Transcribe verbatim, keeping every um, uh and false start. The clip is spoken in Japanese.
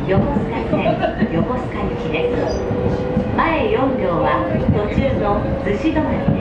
横須賀線横須賀行きです。前よん両は途中の逗子止まりです。